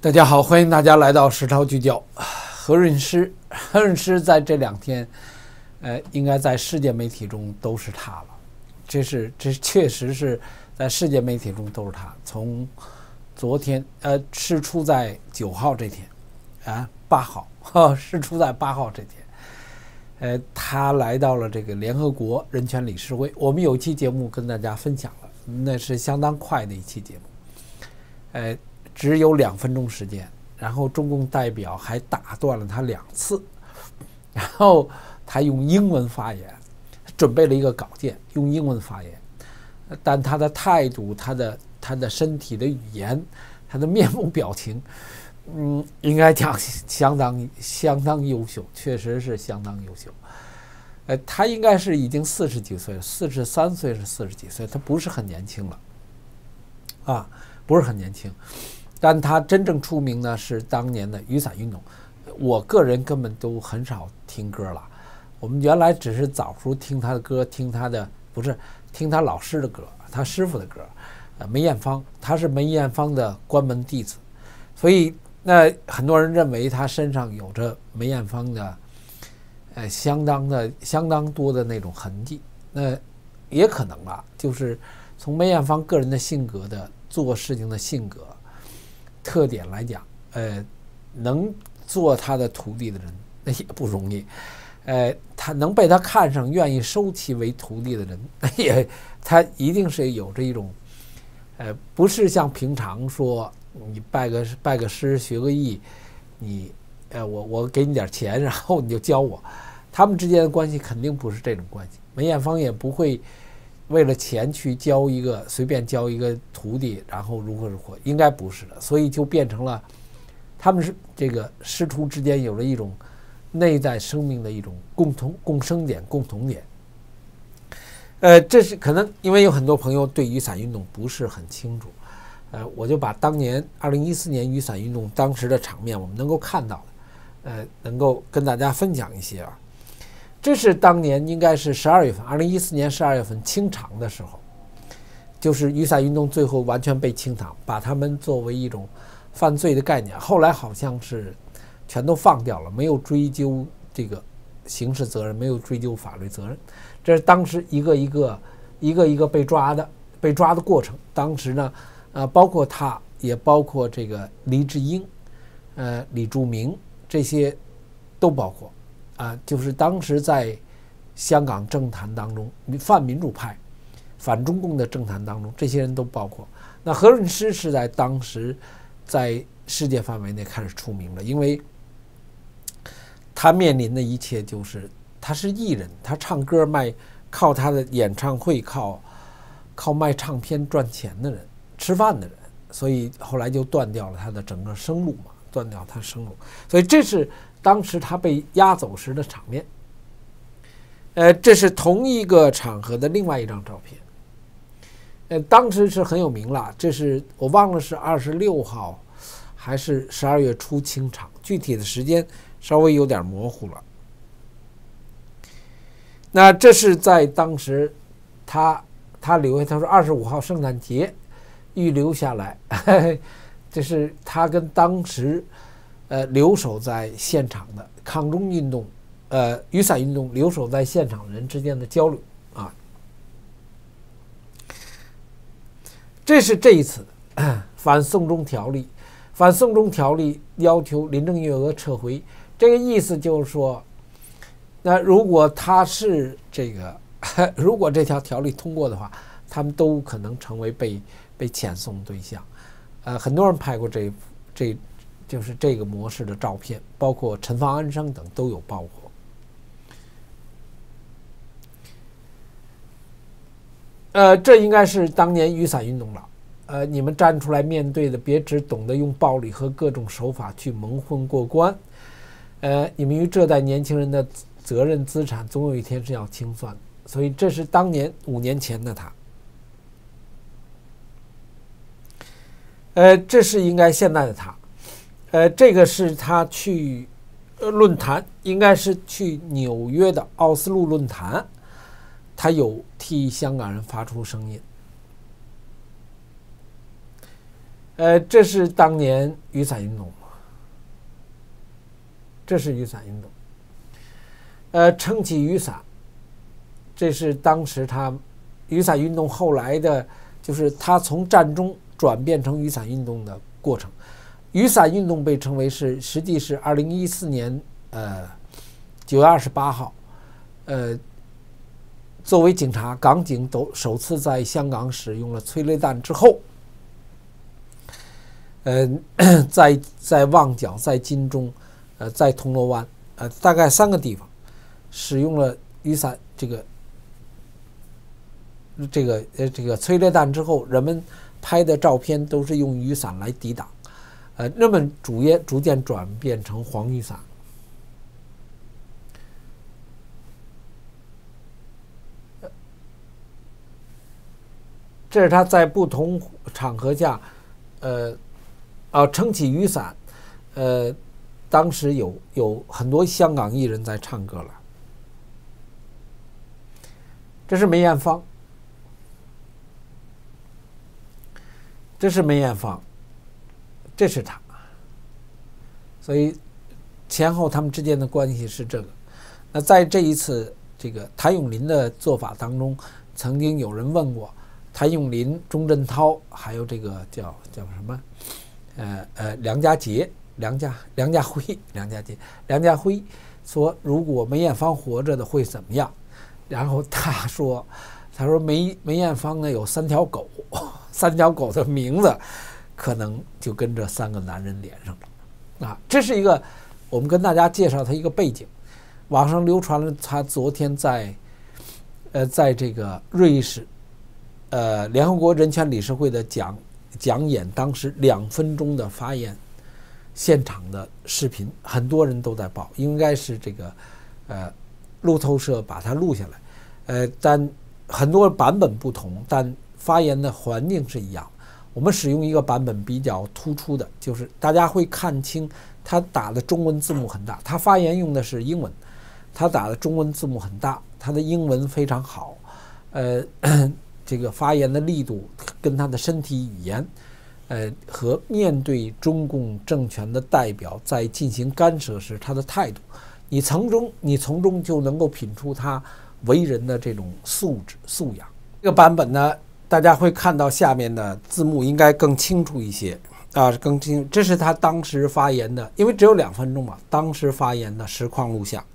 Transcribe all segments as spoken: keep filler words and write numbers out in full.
大家好，欢迎大家来到实操聚焦。何润诗，何润诗在这两天，呃，应该在世界媒体中都是他了。这是，这确实是在世界媒体中都是他。从昨天，呃，是出在九号这天，啊，八号，哈，是出在八号这天。呃，他来到了这个联合国人权理事会。我们有一期节目跟大家分享了，那是相当快的一期节目。呃。只有两分钟时间，然后中共代表还打断了他两次，然后他用英文发言，准备了一个稿件，用英文发言，但他的态度、他的他的身体的语言、他的面部表情，嗯，应该讲相当相当优秀，确实是相当优秀。呃，他应该是已经四十几岁了，四十三岁是四十几岁，他不是很年轻了，啊，不是很年轻。但他真正出名呢是当年的雨伞运动，我个人根本都很少听歌了。我们原来只是早时候听他的歌，听他的不是听他老师的歌，他师傅的歌，呃，梅艳芳，他是梅艳芳的关门弟子，所以那很多人认为他身上有着梅艳芳的，呃，相当的相当多的那种痕迹。那也可能啊，就是从梅艳芳个人的性格的做事情的性格。特点来讲，呃，能做他的徒弟的人那也不容易，呃，他能被他看上，愿意收其为徒弟的人，也他一定是有着一种，呃，不是像平常说你拜个拜个师学个艺，你，呃，我我给你点钱，然后你就教我，他们之间的关系肯定不是这种关系。梅艳芳也不会为了钱去教一个随便教一个徒弟，然后如何如何，应该不是的，所以就变成了他们是这个师徒之间有了一种内在生命的一种共同共生点、共同点。呃，这是可能因为有很多朋友对雨伞运动不是很清楚，呃，我就把当年二零一四年雨伞运动当时的场面我们能够看到的，呃，能够跟大家分享一些啊。这是当年应该是十二月份，二零一四年十二月份清场的时候，就是雨伞运动最后完全被清场，把他们作为一种犯罪的概念。后来好像是全都放掉了，没有追究这个刑事责任，没有追究法律责任。这是当时一个一个一个一个被抓的被抓的过程。当时呢，呃，包括他，也包括这个黎智英，呃，李柱铭这些都包括。啊，就是当时在香港政坛当中，泛民主派、反中共的政坛当中，这些人都包括。那何润诗是在当时在世界范围内开始出名了，因为他面临的一切就是他是艺人，他唱歌卖，靠他的演唱会靠靠卖唱片赚钱的人，吃饭的人，所以后来就断掉了他的整个生路嘛，断掉他生路，所以这是。当时他被押走时的场面，呃，这是同一个场合的另外一张照片，呃，当时是很有名了。这是我忘了是二十六号还是十二月初清场，具体的时间稍微有点模糊了。那这是在当时他他留下，他说二十五号圣诞节预留下来，呵呵，这是他跟当时。呃，留守在现场的抗中运动，呃，雨伞运动留守在现场人之间的交流啊，这是这一次的反送中条例，反送中条例要求林郑月娥撤回，这个意思就是说，那如果他是这个，如果这条条例通过的话，他们都可能成为被被遣送对象。呃，很多人拍过这这。就是这个模式的照片，包括陈方安生等都有包括。呃，这应该是当年雨伞运动了。呃，你们站出来面对的，别只懂得用暴力和各种手法去蒙混过关。呃，你们与这代年轻人的责任资产，总有一天是要清算的。所以，这是当年五年前的他。呃，这是应该现在的他。呃，这个是他去呃论坛，应该是去纽约的奥斯陆论坛，他有替香港人发出声音。 呃，这是当年雨伞运动，这是雨伞运动。呃，撑起雨伞，这是当时他雨伞运动后来的，就是他从战中转变成雨伞运动的过程。雨伞运动被称为是，实际是二零一四年呃九月二十八号，呃，作为警察，港警都首次在香港使用了催泪弹之后，呃，在在旺角、在金钟、呃，在铜锣湾，呃，大概三个地方使用了雨伞这个这个呃这个催泪弹之后，人们拍的照片都是用雨伞来抵挡，呃，那么逐渐逐渐转变成黄雨伞。这是他在不同场合下，呃，啊，撑起雨伞，呃，当时有有很多香港艺人在唱歌了。这是梅艳芳，这是梅艳芳，这是他，所以前后他们之间的关系是这个。那在这一次这个谭咏麟的做法当中，曾经有人问过。谭咏麟、钟镇涛，还有这个叫叫什么，呃呃，梁家杰、梁家梁家辉、梁家杰、梁家辉说，如果梅艳芳活着的会怎么样？然后他说，他说梅梅艳芳呢有三条狗，三条狗的名字可能就跟这三个男人连上了。啊，这是一个我们跟大家介绍他一个背景。网上流传了他昨天在呃在这个瑞士。呃，联合国人权理事会的讲讲演，当时两分钟的发言，现场的视频，很多人都在报，应该是这个呃路透社把它录下来，呃，但很多版本不同，但发言的环境是一样。我们使用一个版本比较突出的，就是大家会看清他打的中文字幕很大，他发言用的是英文，他打的中文字幕很大，他的英文非常好，呃。这个发言的力度跟他的身体语言，呃，和面对中共政权的代表在进行干涉时他的态度，你从中你从中就能够品出他为人的这种素质素养。这个版本呢，大家会看到下面的字幕应该更清楚一些啊，更清楚。这是他当时发言的，因为只有两分钟嘛，当时发言的实况录像。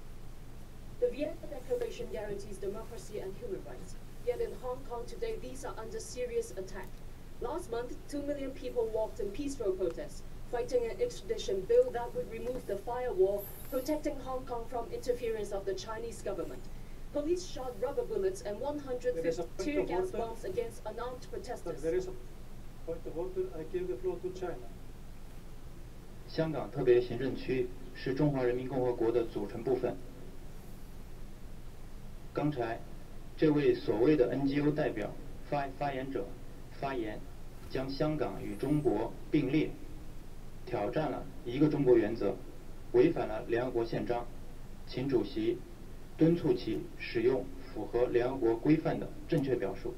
Today, these are under serious attack. Last month, two million people walked in peaceful protests, fighting an extradition bill that would remove the firewall protecting Hong Kong from interference of the Chinese government. Police shot rubber bullets and one hundred fifty tear gas bombs against unarmed protesters. There is a point of order. I give the floor to China. 香港特别行政区是中华人民共和国的组成部分。刚才。这位所谓的 N G O 代表发发言者发言，将香港与中国并列，挑战了一个中国原则，违反了联合国宪章，请主席敦促其使用符合联合国规范的正确表述。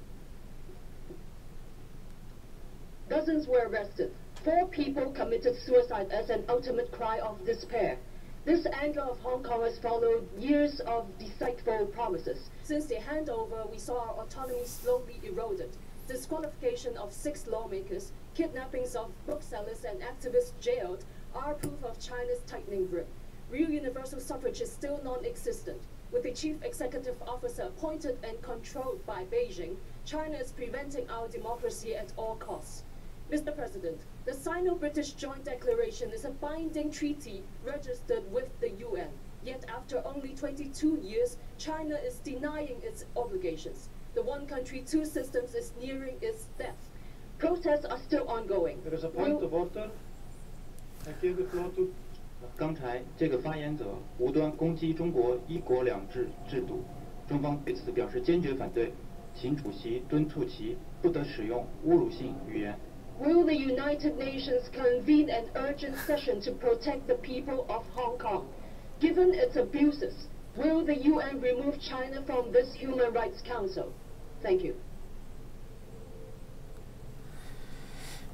Dozens were arrested. Four people committed suicide as an ultimate cry of despair. This anger of Hong Kong has followed years of deceitful promises. Since the handover, we saw our autonomy slowly eroded. Disqualification of six lawmakers, kidnappings of booksellers and activists jailed are proof of China's tightening grip. Real universal suffrage is still non-existent. With the chief executive officer appointed and controlled by Beijing, China is preventing our democracy at all costs. Mister President, the Sino-British Joint Declaration is a binding treaty registered with the U N. Yet after only twenty-two years, China is denying its obligations. The one country, two systems is nearing its death. Protests are still ongoing. There is a point of order. I give the floor to. 刚才这个发言者无端攻击中国一国两制制度，中方对此表示坚决反对，请主席敦促其不得使用侮辱性语言。 Will the United Nations convene an urgent session to protect the people of Hong Kong? Given its abuses, will the U N remove China from this Human Rights Council? Thank you.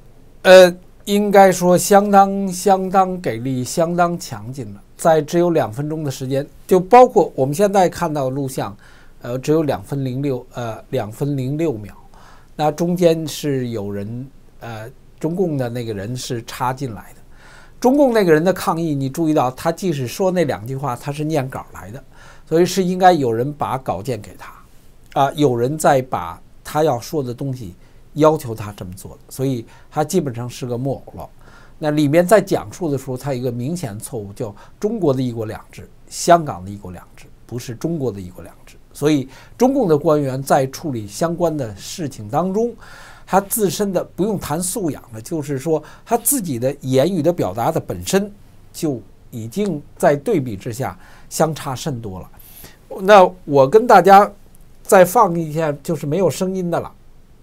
呃，应该说相当相当给力，相当强劲了。在只有两分钟的时间，就包括我们现在看到的录像，呃，只有两分零六呃两分零六秒。那中间是有人呃，中共的那个人是插进来的。中共那个人的抗议，你注意到他即使说那两句话，他是念稿来的，所以是应该有人把稿件给他，啊、呃，有人在把他要说的东西要求他这么做的，所以他基本上是个木偶了。那里面在讲述的时候，他有一个明显错误，叫中国的一国两制，香港的一国两制，不是中国的一国两制。所以中共的官员在处理相关的事情当中，他自身的不用谈素养了，就是说他自己的言语的表达的本身就已经在对比之下相差甚多了。那我跟大家再放一下，就是没有声音的了。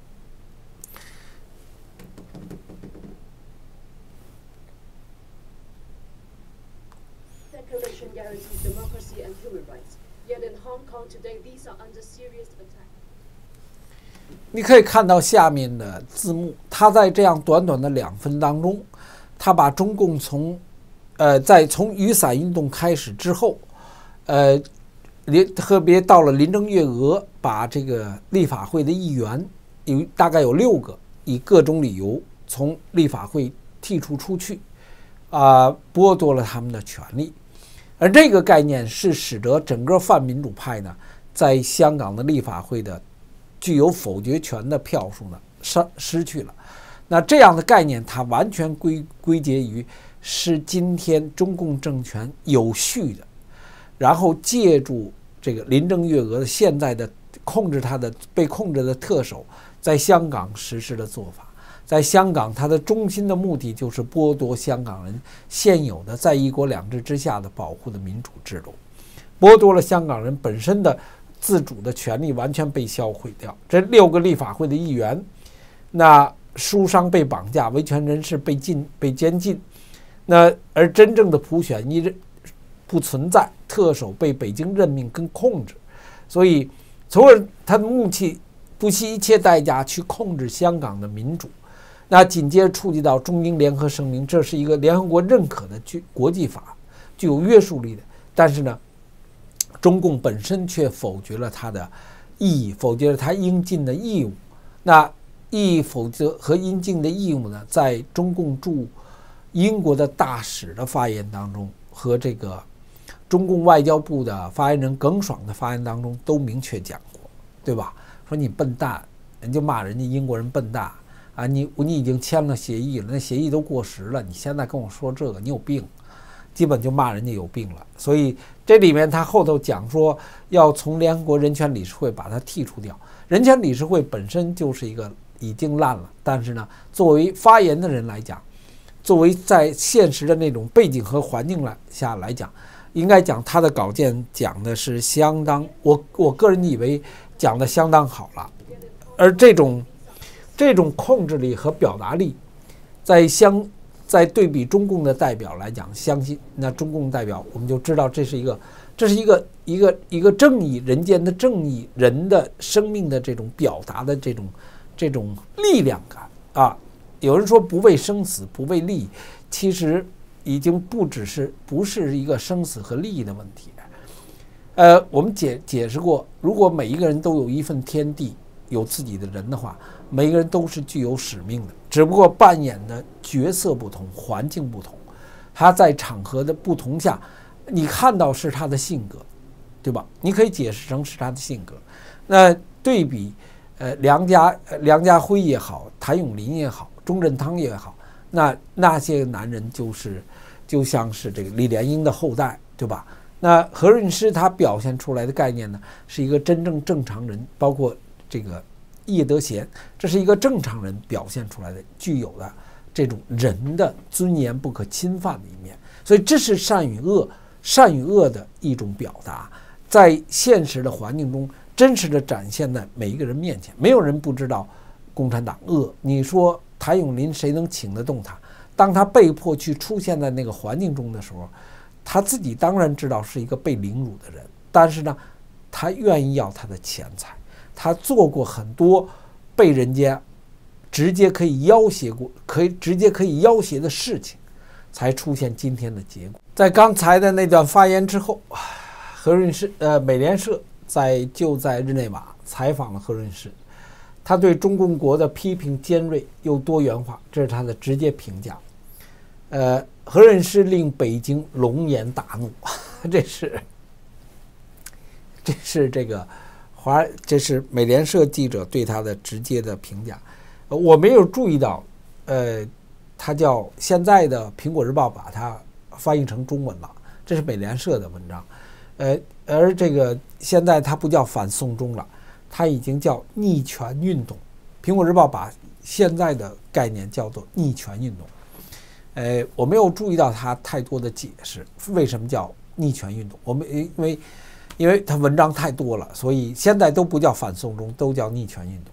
Declaration guarantees democracy and human rights. Yet in Hong Kong today, these are under serious attack. 你可以看到下面的字幕，他在这样短短的两分当中，他把中共从，呃，在从雨伞运动开始之后，呃，林特别到了林郑月娥把这个立法会的议员有大概有六个，以各种理由从立法会剔除出去，啊、呃，剥夺了他们的权利。而这个概念是使得整个泛民主派呢，在香港的立法会的具有否决权的票数呢失失去了。那这样的概念，它完全归归结于是今天中共政权有序的，然后借助这个林郑月娥的现在的控制他的被控制的特首，在香港实施的做法。在香港，它的中心的目的就是剥夺香港人现有的在一国两制之下的保护的民主制度，剥夺了香港人本身的自主的权利，完全被销毁掉。这六个立法会的议员，那书商被绑架，维权人士被禁被监禁，那而真正的普选一不存在，特首被北京任命跟控制，所以从而他的目的不惜一切代价去控制香港的民主。那紧接着触及到中英联合声明，这是一个联合国认可的具国际法，具有约束力的。但是呢，中共本身却否决了它的意义，否决了它应尽的义务。那意义否决和应尽的义务呢，在中共驻英国的大使的发言当中，和这个中共外交部的发言人耿爽的发言当中都明确讲过，对吧？说你笨蛋，人就骂人家英国人笨蛋。啊，你你已经签了协议了，那协议都过时了，你现在跟我说这个，你有病，基本就骂人家有病了。所以这里面他后头讲说要从联合国人权理事会把它剔除掉。人权理事会本身就是一个已经烂了，但是呢，作为发言的人来讲，作为在现实的那种背景和环境来下来讲，应该讲他的稿件讲的是相当，我我个人以为讲的相当好了，而这种。这种控制力和表达力，在相在对比中共的代表来讲，相信那中共代表我们就知道这是一个，这是一个一个一个正义人间的正义人的生命的这种表达的这种这种力量感啊。有人说不为生死，不为利益，其实已经不只是不是一个生死和利益的问题。呃，我们解解释过，如果每一个人都有一份天地，有自己的人的话。每个人都是具有使命的，只不过扮演的角色不同，环境不同，他在场合的不同下，你看到是他的性格，对吧？你可以解释成是他的性格。那对比，呃，梁家梁家辉也好，谭咏麟也好，钟镇涛也好，那那些男人就是就像是这个李莲英的后代，对吧？那何润诗他表现出来的概念呢，是一个真正正常人，包括这个。叶德娴，这是一个正常人表现出来的具有的这种人的尊严不可侵犯的一面，所以这是善与恶善与恶的一种表达，在现实的环境中真实的展现在每一个人面前。没有人不知道共产党恶，你说谭咏麟谁能请得动他？当他被迫去出现在那个环境中的时候，他自己当然知道是一个被凌辱的人，但是呢，他愿意要他的钱财。他做过很多被人家直接可以要挟过，可以直接可以要挟的事情，才出现今天的结果。在刚才的那段发言之后，何润诗呃，美联社在就在日内瓦采访了何润诗，他对中共国的批评尖锐又多元化，这是他的直接评价。呃，何润诗令北京龙颜大怒，这是这是这个华，这是美联社记者对他的直接的评价。呃、我没有注意到，呃，他叫现在的苹果日报把它翻译成中文了，这是美联社的文章。呃，而这个现在它不叫反送中了，它已经叫逆权运动。苹果日报把现在的概念叫做逆权运动。呃，我没有注意到它太多的解释，为什么叫逆权运动？我们因为因为它文章太多了，所以现在都不叫反送中，都叫逆权运动。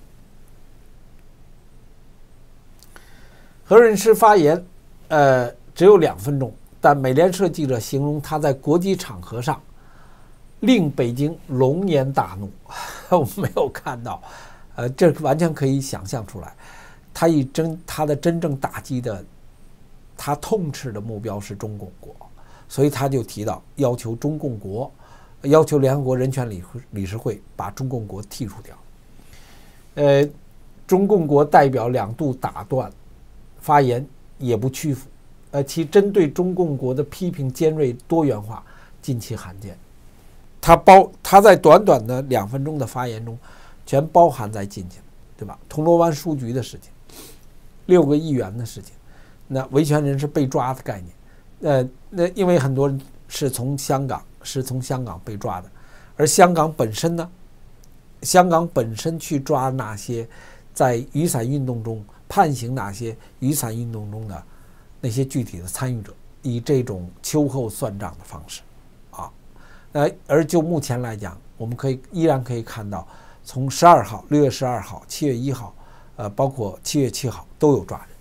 何润诗发言，呃，只有两分钟。但美联社记者形容他在国际场合上令北京龙颜大怒，我没有看到，呃，这完全可以想象出来。他以真他的真正打击的，他痛斥的目标是中共国，所以他就提到要求中共国，要求联合国人权理理事会把中共国剔除掉。呃，中共国代表两度打断发言，也不屈服。呃，其针对中共国的批评尖锐多元化，近期罕见。他包他在短短的两分钟的发言中，全包含在进去了，对吧？铜锣湾书局的事情，六个议员的事情，那维权人士被抓的概念，呃，那因为很多人是从香港是从香港被抓的，而香港本身呢，香港本身去抓那些在雨伞运动中判刑那些雨伞运动中的那些具体的参与者，以这种秋后算账的方式，啊，呃，而就目前来讲，我们可以依然可以看到，从十二号、六月十二号、七月一号，呃，包括七月七号都有抓人。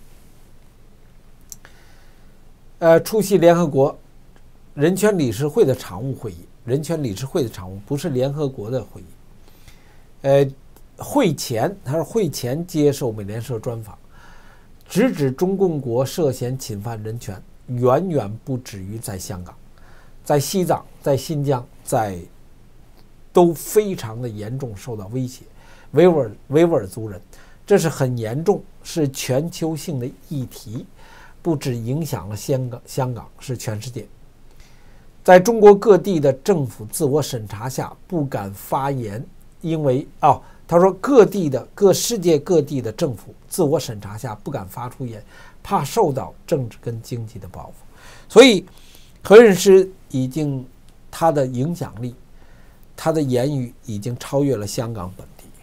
呃，出席联合国人权理事会的常务会议，人权理事会的常务不是联合国的会议。呃，会前他说会前接受美联社专访。直指中共国涉嫌侵犯人权，远远不止于在香港，在西藏、在新疆、在都非常的严重受到威胁。维吾尔维吾尔族人，这是很严重，是全球性的议题，不只影响了香港，香港是全世界。在中国各地的政府自我审查下，不敢发言，因为哦。他说，各地的各世界各地的政府自我审查下不敢发出言，怕受到政治跟经济的报复。所以，何润诗已经他的影响力，他的言语已经超越了香港本地。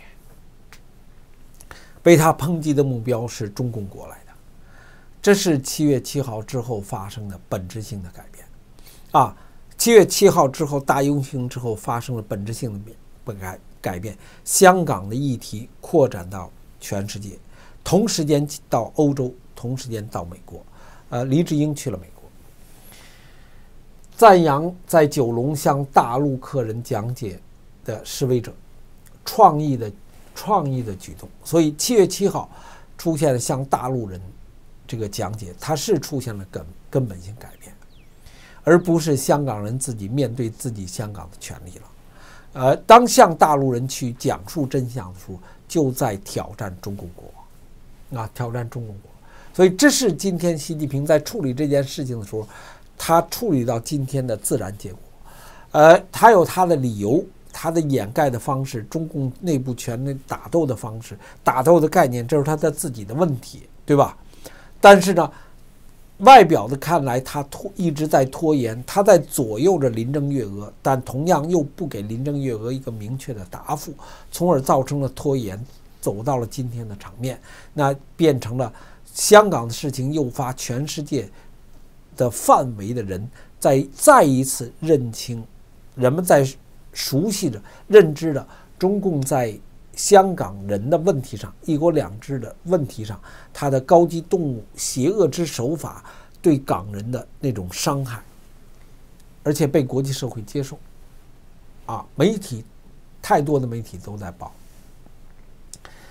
被他抨击的目标是中共国来的，这是七月七号之后发生的本质性的改变。啊，七月七号之后大游行之后发生了本质性的变改。改变香港的议题扩展到全世界，同时间到欧洲，同时间到美国。呃，黎智英去了美国，赞扬在九龙向大陆客人讲解的示威者创意的创意的举动。所以七月七号出现了向大陆人这个讲解，它是出现了根根本性改变，而不是香港人自己面对自己香港的权利了。呃，当向大陆人去讲述真相的时候，就在挑战中共国，啊，挑战中共国。所以这是今天习近平在处理这件事情的时候，他处理到今天的自然结果。呃，他有他的理由，他的掩盖的方式，中共内部权力打斗的方式，打斗的概念，这是他的自己的问题，对吧？但是呢，外表的看来，他拖一直在拖延，他在左右着林郑月娥，但同样又不给林郑月娥一个明确的答复，从而造成了拖延，走到了今天的场面。那变成了香港的事情诱发全世界的范围的人在再一次认清，人们在熟悉着、认知着中共在香港人的问题上，一国两制的问题上，他的高级动物、邪恶之手法对港人的那种伤害，而且被国际社会接受。啊，媒体太多的媒体都在报。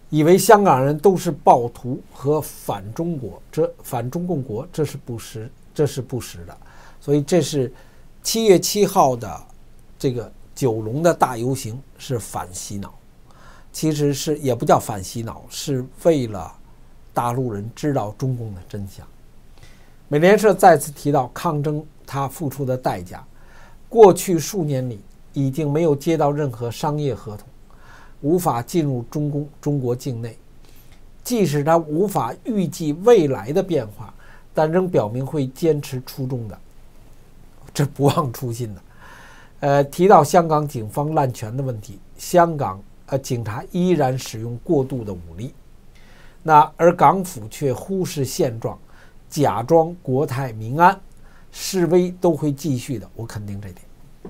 以为香港人都是暴徒和反中国，这反中共国，这是不实，这是不实的。所以这是七月七号的这个九龙的大游行是反洗脑，其实是也不叫反洗脑，是为了大陆人知道中共的真相。美联社再次提到抗争它付出的代价，过去数年里已经没有接到任何商业合同，无法进入中共中国境内，即使他无法预计未来的变化，但仍表明会坚持初衷的，这不忘初心的。呃，提到香港警方滥权的问题，香港呃警察依然使用过度的武力，那而港府却忽视现状，假装国泰民安，示威都会继续的，我肯定这点。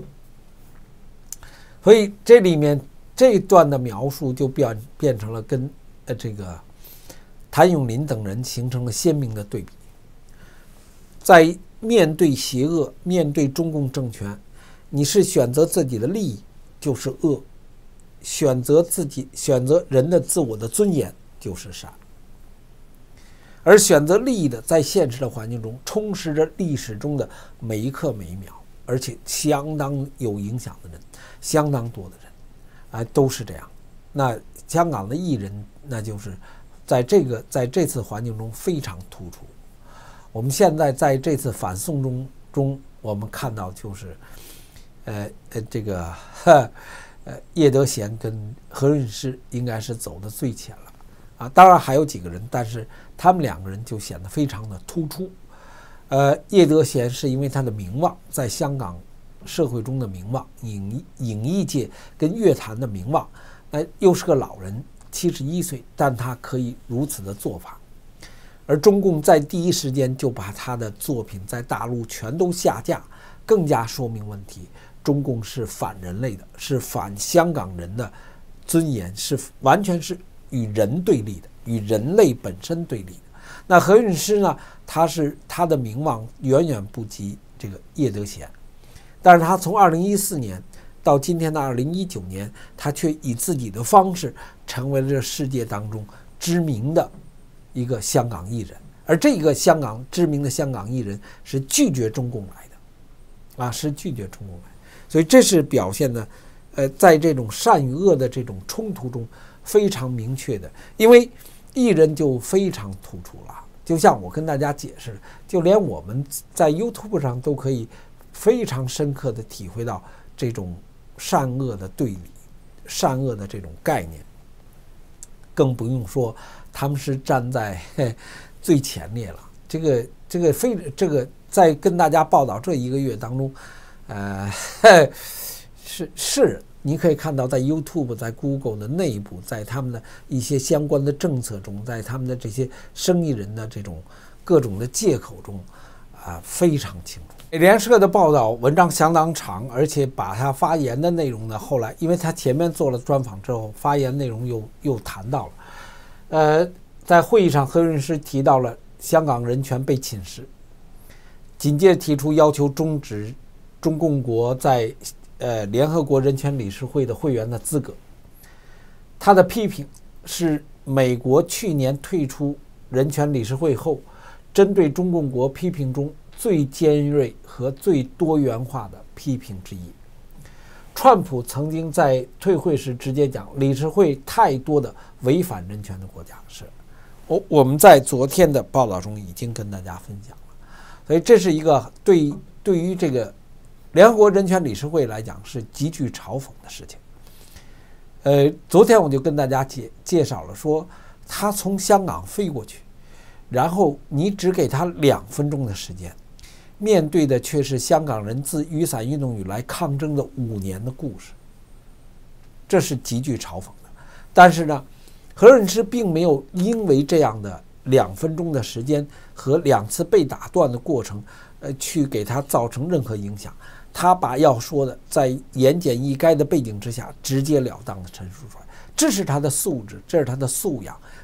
所以这里面这段的描述就变变成了跟呃这个谭咏麟等人形成了鲜明的对比。在面对邪恶，面对中共政权，你是选择自己的利益就是恶，选择自己选择人的自我的尊严就是善。而选择利益的，在现实的环境中充实着历史中的每一刻每一秒，而且相当有影响的人，相当多的人啊、呃，都是这样。那香港的艺人，那就是在这个在这次环境中非常突出。我们现在在这次反送中中，我们看到就是，呃呃，这个呵呃叶德娴跟何润诗应该是走得最前了啊，当然还有几个人，但是他们两个人就显得非常的突出。呃，叶德娴是因为他的名望，在香港社会中的名望，影影艺界跟乐坛的名望，那又是个老人，七十一岁，但他可以如此的做法。而中共在第一时间就把他的作品在大陆全都下架，更加说明问题。中共是反人类的，是反香港人的尊严，是完全是与人对立的，与人类本身对立的。那何韵诗呢？他是他的名望远远不及这个叶德娴，但是他从二零一四年到今天的二零一九年，他却以自己的方式成为了这世界当中知名的一个香港艺人，而这个香港知名的香港艺人是拒绝中共来的，啊，是拒绝中共来，所以这是表现的，呃，在这种善与恶的这种冲突中非常明确的，因为艺人就非常突出了，就像我跟大家解释，就连我们在 YouTube 上都可以非常深刻的体会到这种善恶的对比，善恶的这种概念，更不用说他们是站在最前列了。这个这个非这个在跟大家报道这一个月当中，呃，是是你可以看到，在 YouTube、在 Google 的内部，在他们的一些相关的政策中，在他们的这些生意人的这种各种的借口中，啊，非常清楚。美联社的报道文章相当长，而且把他发言的内容呢，后来因为他前面做了专访之后，发言内容又又谈到了。呃，在会议上，何润诗提到了香港人权被侵蚀，紧接着提出要求终止中共国在呃联合国人权理事会的会员的资格。他的批评是美国去年退出人权理事会后，针对中共国批评中最尖锐和最多元化的批评之一。川普曾经在退会时直接讲，理事会太多的违反人权的国家是，我我们在昨天的报道中已经跟大家分享了，所以这是一个对对于这个联合国人权理事会来讲是极具嘲讽的事情。呃，昨天我就跟大家介介绍了说，他从香港飞过去，然后你只给他两分钟的时间，面对的却是香港人自雨伞运动以来抗争的五年的故事，这是极具嘲讽的。但是呢，何润诗并没有因为这样的两分钟的时间和两次被打断的过程，呃，去给他造成任何影响。他把要说的在言简意赅的背景之下直截了当的陈述出来，这是他的素质，这是他的素养，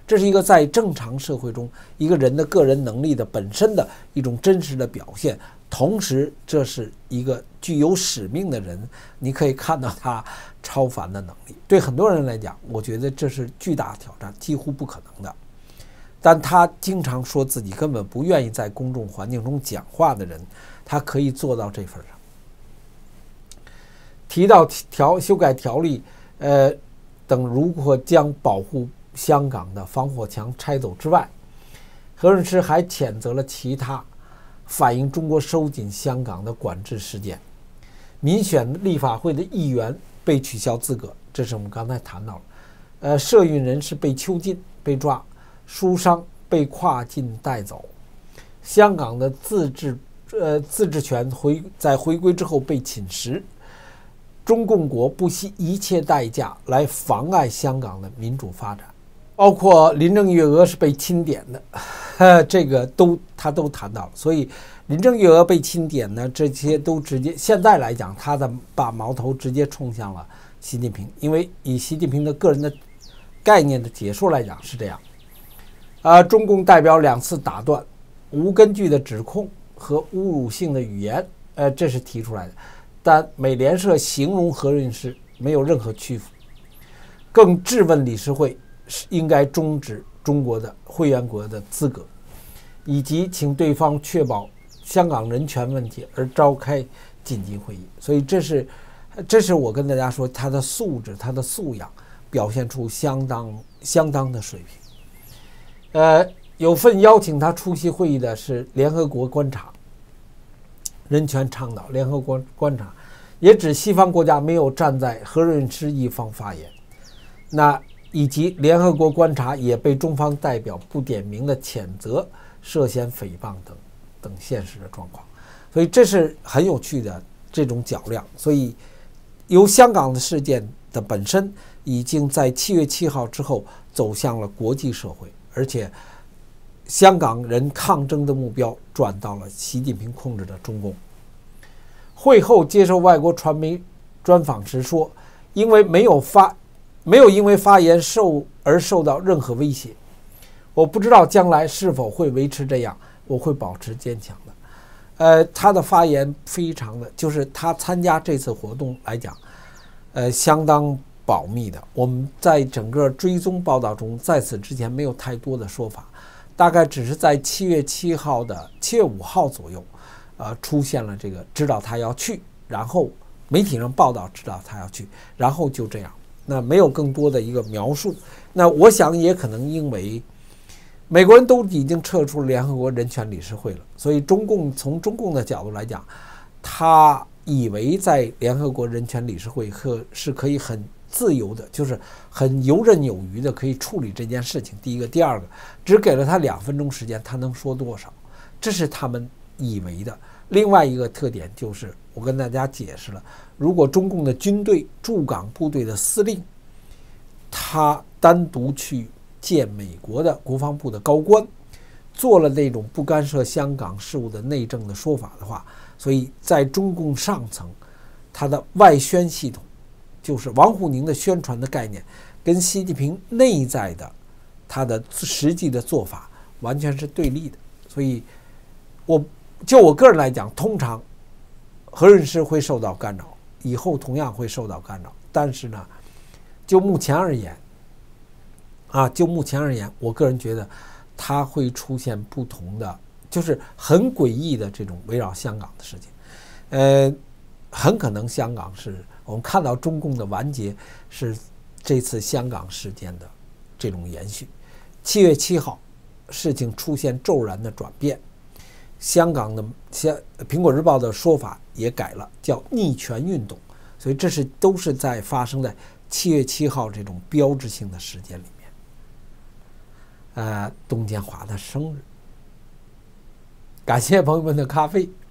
这是一个在正常社会中一个人的个人能力的本身的一种真实的表现。同时，这是一个具有使命的人，你可以看到他超凡的能力。对很多人来讲，我觉得这是巨大的挑战，几乎不可能的。但他经常说自己根本不愿意在公众环境中讲话的人，他可以做到这份上。提到条修改条例，呃，等如何将保护香港的防火墙拆走之外，何润诗还谴责了其他反映中国收紧香港的管制事件。民选立法会的议员被取消资格，这是我们刚才谈到了。呃，社运人士被囚禁、被抓，书商被跨境带走，香港的自治呃自治权回在回归之后被侵蚀。中共国不惜一切代价来妨碍香港的民主发展，包括林郑月娥是被钦点的，呃、这个都他都谈到了。所以林郑月娥被钦点呢，这些都直接现在来讲，他的把矛头直接冲向了习近平，因为以习近平的个人的概念的解说来讲是这样。啊、呃，中共代表两次打断无根据的指控和侮辱性的语言，呃，这是提出来的。但美联社形容何润诗没有任何屈服，更质问理事会是应该终止中国的会员国的资格，以及请对方确保香港人权问题而召开紧急会议。所以这是，这是我跟大家说他的素质、他的素养表现出相当相当的水平。呃，有份邀请他出席会议的是联合国观察。人权倡导联合国观察也指西方国家没有站在何润诗一方发言，那以及联合国观察也被中方代表不点名的谴责涉嫌诽谤等等现实的状况，所以这是很有趣的这种较量。所以由香港的事件的本身已经在七月七号之后走向了国际社会，而且香港人抗争的目标转到了习近平控制的中共。会后接受外国传媒专访时说，因为没有发没有因为发言受而受到任何威胁，我不知道将来是否会维持这样，我会保持坚强的。呃，他的发言非常的，就是他参加这次活动来讲，呃，相当保密的。我们在整个追踪报道中，在此之前没有太多的说法。大概只是在七月七号的七月五号左右，呃，出现了这个知道他要去，然后媒体上报道知道他要去，然后就这样，那没有更多的一个描述。那我想也可能因为美国人都已经撤出联合国人权理事会了，所以中共从中共的角度来讲，他以为在联合国人权理事会和是可以很自由的，就是很游刃有余的可以处理这件事情。第一个，第二个，只给了他两分钟时间，他能说多少？这是他们以为的。另外一个特点就是，我跟大家解释了，如果中共的军队驻港部队的司令，他单独去见美国的国防部的高官，做了那种不干涉香港事务的内政的说法的话，所以在中共上层，他的外宣系统。就是王沪宁的宣传的概念，跟习近平内在的他的实际的做法完全是对立的。所以，我就我个人来讲，通常何润诗会受到干扰，以后同样会受到干扰。但是呢，就目前而言，啊，就目前而言，我个人觉得他会出现不同的，就是很诡异的这种围绕香港的事情。呃，很可能香港是。我们看到中共的完结是这次香港事件的这种延续。七月七号，事情出现骤然的转变，香港的像苹果日报的说法也改了，叫逆权运动。所以这是都是在发生在七月七号这种标志性的时间里面。呃，董建华的生日，感谢朋友们的咖啡。